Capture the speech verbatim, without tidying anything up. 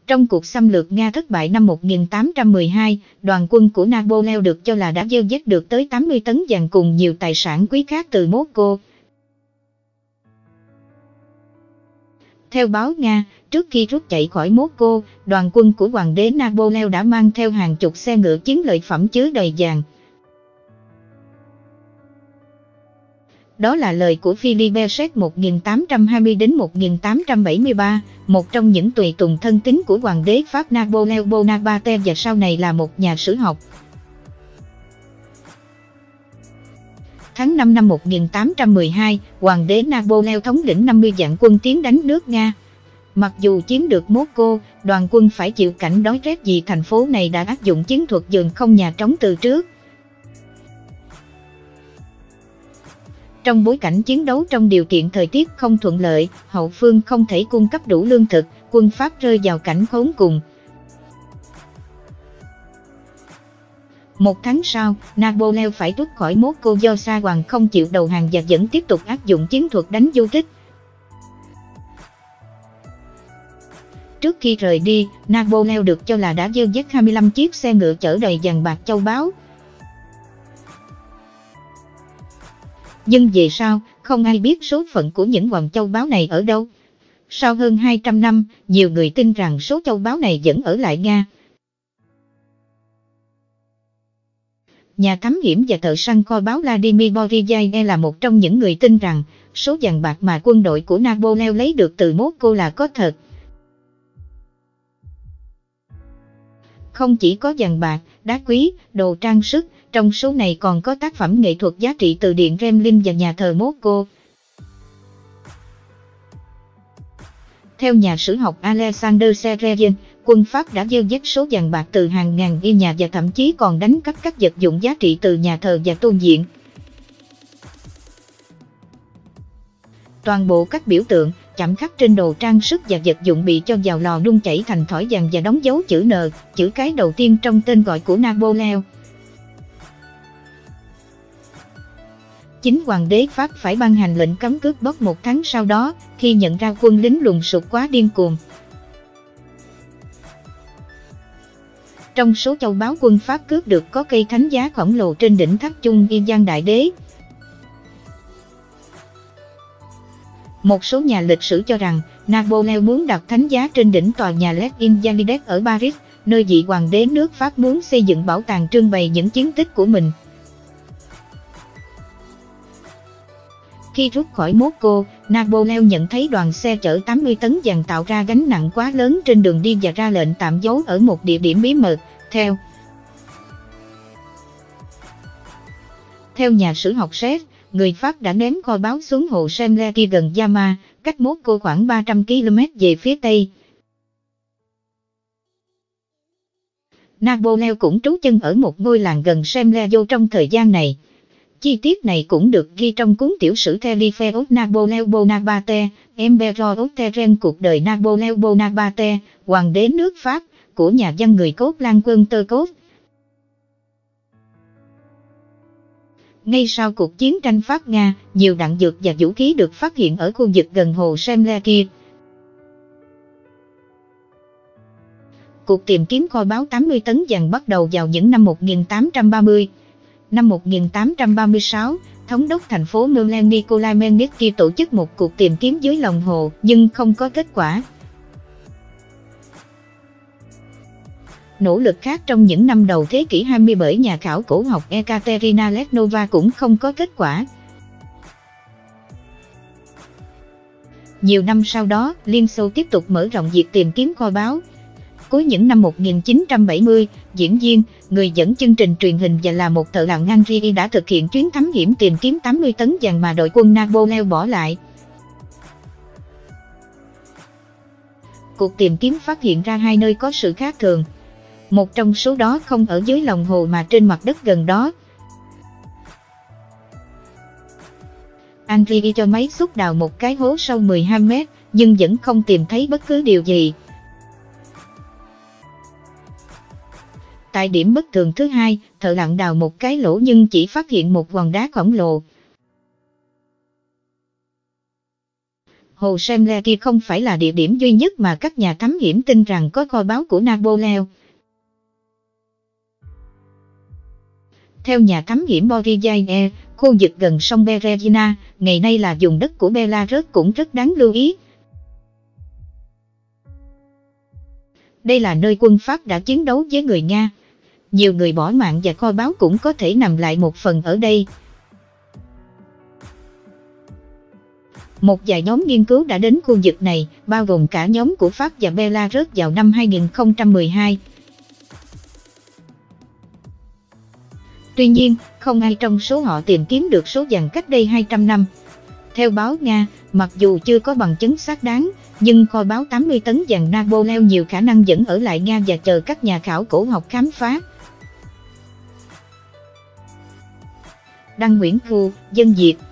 Trong cuộc xâm lược Nga thất bại năm một nghìn tám trăm mười hai, đoàn quân của Napoleon được cho là đã dơ dắt được tới tám mươi tấn vàng cùng nhiều tài sản quý khác từ Moscow. Theo báo Nga, trước khi rút chạy khỏi Moscow, đoàn quân của hoàng đế Napoleon đã mang theo hàng chục xe ngựa chiến lợi phẩm chứa đầy vàng. Đó là lời của Philippe một nghìn tám trăm hai mươi đến một nghìn tám trăm bảy mươi ba, một trong những tùy tùng thân tín của hoàng đế Pháp Napoleon Bonaparte và sau này là một nhà sử học. Tháng năm năm một nghìn tám trăm mười hai, hoàng đế Napoleon thống lĩnh năm mươi vạn quân tiến đánh nước Nga. Mặc dù chiếm được Moscow, đoàn quân phải chịu cảnh đói rét vì thành phố này đã áp dụng chiến thuật dồn không nhà trống từ trước. Trong bối cảnh chiến đấu trong điều kiện thời tiết không thuận lợi, hậu phương không thể cung cấp đủ lương thực, quân Pháp rơi vào cảnh khốn cùng. Một tháng sau, Napoleon phải rút khỏi Moscow do Sa Hoàng không chịu đầu hàng và vẫn tiếp tục áp dụng chiến thuật đánh du kích. Trước khi rời đi, Napoleon được cho là đã dơ dắt hai mươi lăm chiếc xe ngựa chở đầy vàng bạc châu báu. Nhưng về sau, không ai biết số phận của những hoàng châu báu này ở đâu. Sau hơn hai trăm năm, nhiều người tin rằng số châu báu này vẫn ở lại Nga. Nhà thám hiểm và thợ săn kho báu Vladimir Boryayev là một trong những người tin rằng số vàng bạc mà quân đội của Napoleon lấy được từ Moscow là có thật. Không chỉ có vàng bạc, đá quý, đồ trang sức, trong số này còn có tác phẩm nghệ thuật giá trị từ Điện Kremlin và nhà thờ Moscow. Theo nhà sử học Alexander Sergeyevich, quân Pháp đã dơ dắt số vàng bạc từ hàng ngàn ngôi nhà và thậm chí còn đánh cắp các vật dụng giá trị từ nhà thờ và tôn viện. Toàn bộ các biểu tượng, chạm khắc trên đồ trang sức và vật dụng bị cho vào lò đun chảy thành thỏi vàng và đóng dấu chữ N, chữ cái đầu tiên trong tên gọi của Napoleon. Chính hoàng đế Pháp phải ban hành lệnh cấm cướp bóc một tháng sau đó, khi nhận ra quân lính lùng sục quá điên cuồng. Trong số châu báu quân Pháp cướp được có cây thánh giá khổng lồ trên đỉnh tháp Chung Y Giang Đại Đế. Một số nhà lịch sử cho rằng Napoleon muốn đặt thánh giá trên đỉnh tòa nhà Les Invalides ở Paris, nơi vị hoàng đế nước Pháp muốn xây dựng bảo tàng trưng bày những chiến tích của mình. Khi rút khỏi Moscow, Napoleon nhận thấy đoàn xe chở tám mươi tấn vàng tạo ra gánh nặng quá lớn trên đường đi và ra lệnh tạm giấu ở một địa điểm bí mật. Theo Theo nhà sử học Séc, người Pháp đã ném kho báu xuống hồ Semleki gần Yama, cách Moscow khoảng ba trăm ki lô mét về phía tây. Napoleon cũng trú chân ở một ngôi làng gần Semleo trong thời gian này. Chi tiết này cũng được ghi trong cuốn tiểu sử The Life of Napoleon Bonaparte, Emperor of Terrain, cuộc đời Napoleon Bonaparte, hoàng đế nước Pháp, của nhà văn người cốt Lan Quân Tơ Cốt. Ngay sau cuộc chiến tranh Pháp-Nga, nhiều đạn dược và vũ khí được phát hiện ở khu vực gần hồ Semleki. Cuộc tìm kiếm kho báu tám mươi tấn vàng bắt đầu vào những năm một nghìn tám trăm ba mươi. Năm một nghìn tám trăm ba mươi sáu, thống đốc thành phố Merlin Nikolai Melnitsky tổ chức một cuộc tìm kiếm dưới lòng hồ, nhưng không có kết quả. Nỗ lực khác trong những năm đầu thế kỷ hai mươi bởi nhà khảo cổ học Ekaterina Lesnova cũng không có kết quả. Nhiều năm sau đó, Liên Xô tiếp tục mở rộng việc tìm kiếm kho báu. Cuối những năm một nghìn chín trăm bảy mươi, diễn viên, người dẫn chương trình truyền hình và là một thợ lặn Henry đã thực hiện chuyến thám hiểm tìm kiếm tám mươi tấn vàng mà đội quân Napoleon bỏ lại. Cuộc tìm kiếm phát hiện ra hai nơi có sự khác thường. Một trong số đó không ở dưới lòng hồ mà trên mặt đất gần đó. Henry cho máy xúc đào một cái hố sâu mười hai mét, nhưng vẫn không tìm thấy bất cứ điều gì. Tại điểm bất thường thứ hai, thợ lặn đào một cái lỗ nhưng chỉ phát hiện một hòn đá khổng lồ. Hồ Semle kia không phải là địa điểm duy nhất mà các nhà thám hiểm tin rằng có kho báu của Napoleon. Theo nhà thám hiểm Boris, khu vực gần sông Berezina, ngày nay là vùng đất của Belarus cũng rất đáng lưu ý. Đây là nơi quân Pháp đã chiến đấu với người Nga. Nhiều người bỏ mạng và kho báu cũng có thể nằm lại một phần ở đây. Một vài nhóm nghiên cứu đã đến khu vực này, bao gồm cả nhóm của Pháp và Belarus vào năm hai nghìn không trăm mười hai. Tuy nhiên, không ai trong số họ tìm kiếm được số vàng cách đây hai trăm năm. Theo báo Nga, mặc dù chưa có bằng chứng xác đáng, nhưng kho báu tám mươi tấn vàng Napoleon nhiều khả năng vẫn ở lại Nga và chờ các nhà khảo cổ học khám phá. Đăng Nguyễn Thu, Dân Việt.